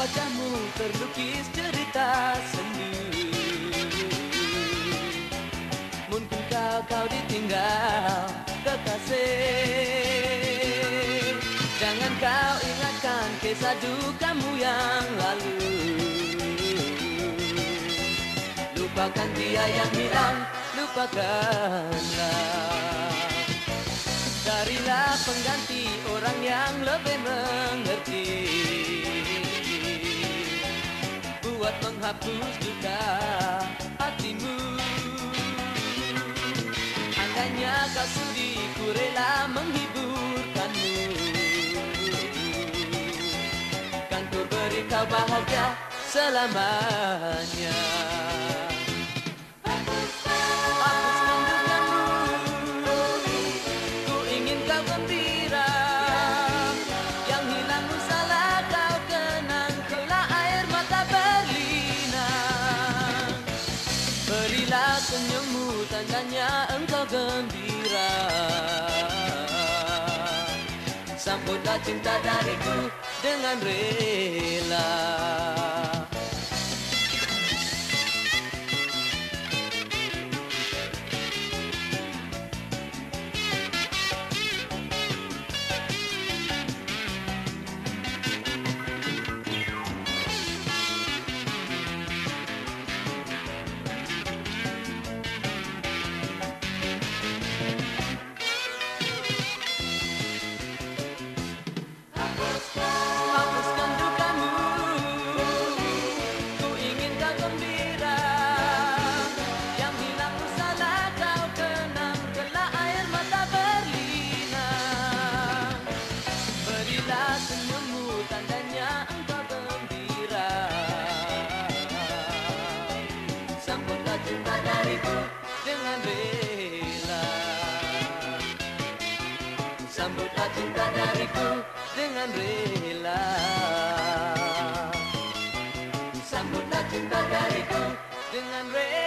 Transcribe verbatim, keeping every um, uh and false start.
wajahmu terlukis cerita sendu. Mungkin kau kau ditinggal kekasih. Jangan kau ingatkan kisah dukamu yang lalu. Lupakan dia yang hilang, lupakanlah. Carilah pengganti orang yang lebih mengerti, buat menghapus duka hatimu. Andainya kau sudi, ku rela menghiburkanmu. Kan ku beri kau bahagia selamanya. Berilah senyummu, tandanya engkau gembira. Sambutlah cinta dariku dengan rela. Senyummu, tandanya engkau gembira. Sambutlah cinta dariku dengan rela. Sambutlah cinta dariku dengan rela. Sambutlah cinta dariku dengan rela.